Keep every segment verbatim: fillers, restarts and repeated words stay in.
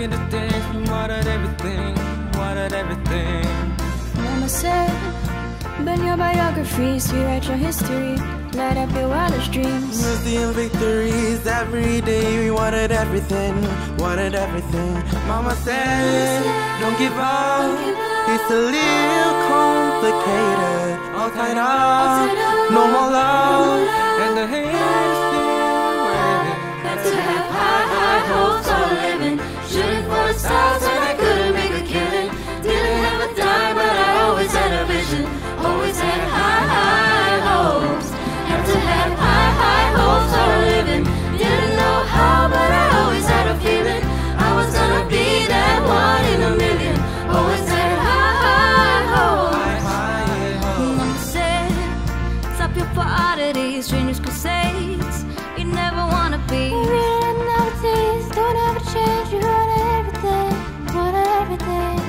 in the dance, we wanted everything, wanted everything. Mama said, bend your biographies, rewrite your history, light up your wildest dreams. Mercy and victories, every day we wanted everything, wanted everything. Mama said, don't give up, it's a little complicated. All tied up, no more love, and the haters still waiting. Had to have high, high hopes all living, shooting for the stars and I couldn't make a killing. Didn't have a dime but I always had a vision, always had high, high hopes. Had to have high, high hopes all living, didn't know how but I always had a feeling I was gonna be that one in a million. Always had high, high hopes. Mama said, stop your oddities, strangers crusades. You never wanna be real nowadays. Don't ever change, you wanted everything, wanted everything.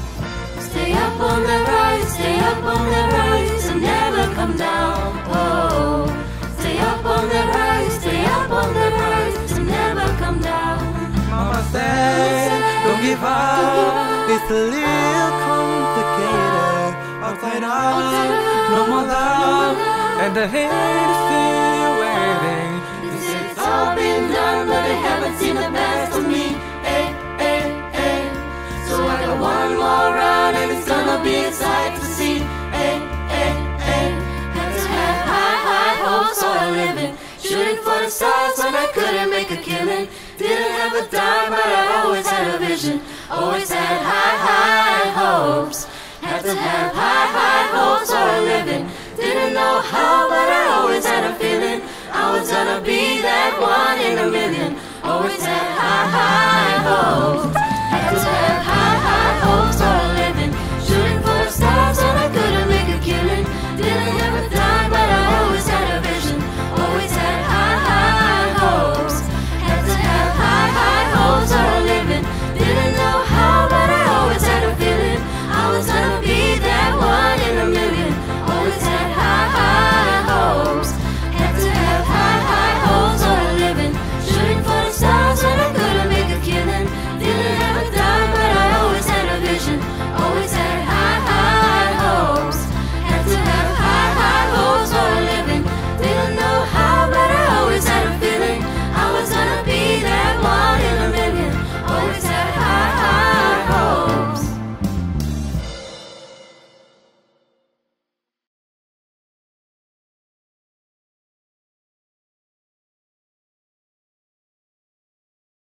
Stay up on the rise, stay up on the rise, and never come down. Oh, stay up on the rise, stay up on the rise, and never come down. Mama said, don't give up, it's a little complicated. Outside up, no more love, And the haters still waiting. They say it's all been done, but they haven't seen the best of me. Hey, hey, hey. So I got one more run, and it's gonna be a sight to see. Hey, hey, hey. Had to have high, high hopes all living, shooting for the stars when I couldn't make a killing. Didn't have a dime, but I always had a vision, always had high, high hopes. Had to have high, high hopes all living, didn't know how, but I always had a feeling I was gonna be that one in a million. Always had high, high hopes. Had to have